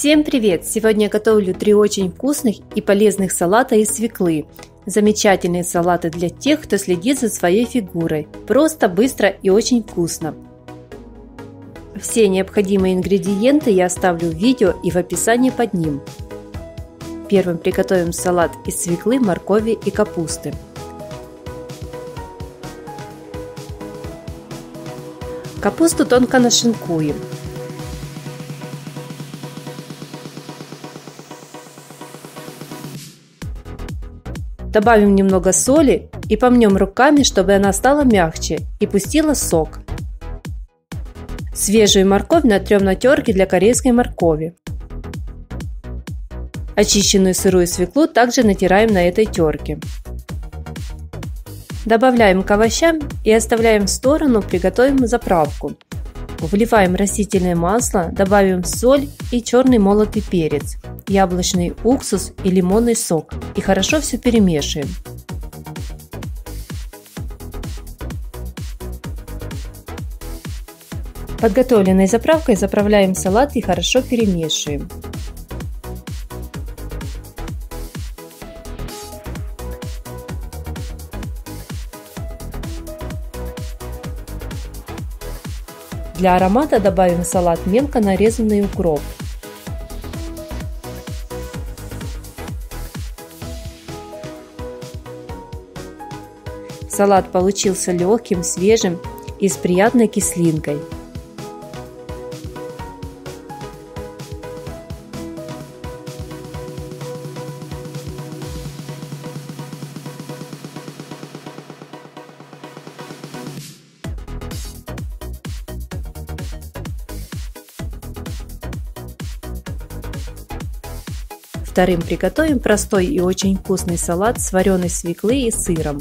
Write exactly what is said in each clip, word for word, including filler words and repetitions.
Всем привет! Сегодня я готовлю три очень вкусных и полезных салата из свеклы. Замечательные салаты для тех, кто следит за своей фигурой. Просто, быстро и очень вкусно. Все необходимые ингредиенты я оставлю в видео и в описании под ним. Первым приготовим салат из свеклы, моркови и капусты. Капусту тонко нашинкуем. Добавим немного соли и помнем руками, чтобы она стала мягче и пустила сок. Свежую морковь натрем на терке для корейской моркови. Очищенную сырую свеклу также натираем на этой терке. Добавляем к овощам и оставляем в сторону, приготовим заправку. Вливаем растительное масло, добавим соль и черный молотый перец, яблочный уксус и лимонный сок и хорошо все перемешиваем. Подготовленной заправкой заправляем салат и хорошо перемешиваем. Для аромата добавим в салат мелко нарезанный укроп. Салат получился легким, свежим и с приятной кислинкой. Вторым приготовим простой и очень вкусный салат с вареной свеклы и сыром.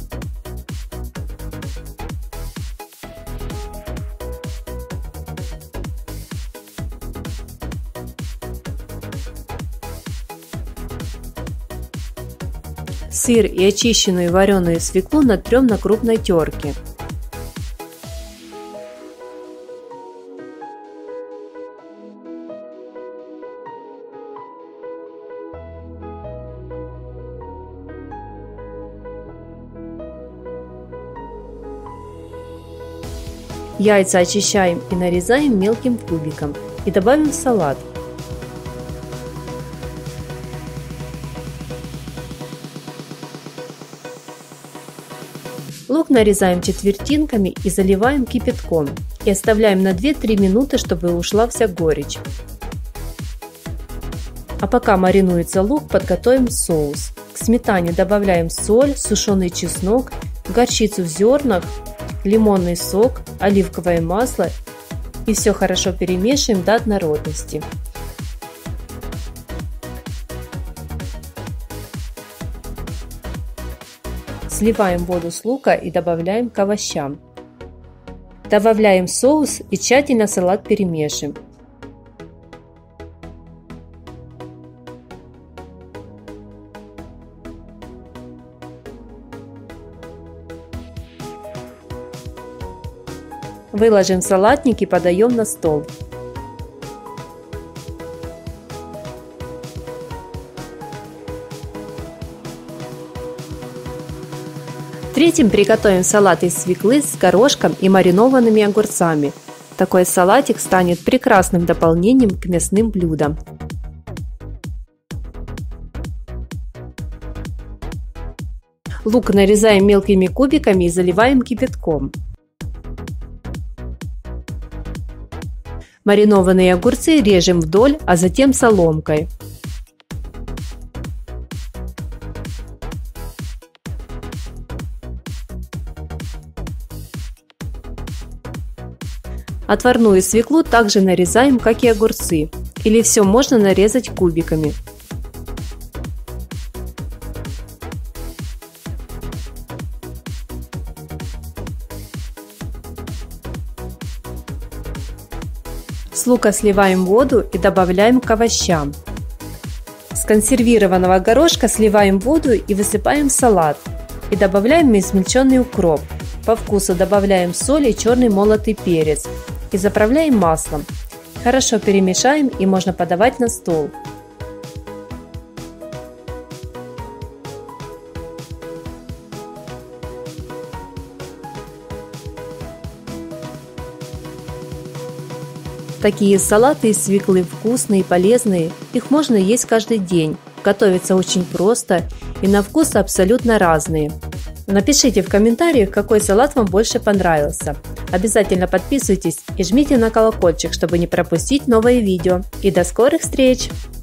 Сыр и очищенную вареную свеклу натрем на крупной терке. Яйца очищаем и нарезаем мелким кубиком и добавим в салат. Лук нарезаем четвертинками и заливаем кипятком и оставляем на две-три минуты, чтобы ушла вся горечь. А пока маринуется лук, подготовим соус. К сметане добавляем соль, сушеный чеснок, горчицу в зернах, лимонный сок, оливковое масло и все хорошо перемешиваем до однородности. Сливаем воду с лука и добавляем к овощам. Добавляем соус и тщательно салат перемешиваем. Выложим в салатник и подаем на стол. Третьим приготовим салат из свеклы с горошком и маринованными огурцами. Такой салатик станет прекрасным дополнением к мясным блюдам. Лук нарезаем мелкими кубиками и заливаем кипятком. Маринованные огурцы режем вдоль, а затем соломкой. Отварную свеклу также нарезаем, как и огурцы, или все можно нарезать кубиками. С лука сливаем воду и добавляем к овощам. С консервированного горошка сливаем воду и высыпаем в салат. И добавляем измельченный укроп. По вкусу добавляем соль и черный молотый перец. И заправляем маслом. Хорошо перемешаем и можно подавать на стол. Такие салаты из свеклы вкусные и полезные, их можно есть каждый день. Готовятся очень просто и на вкус абсолютно разные. Напишите в комментариях, какой салат вам больше понравился. Обязательно подписывайтесь и жмите на колокольчик, чтобы не пропустить новые видео. И до скорых встреч!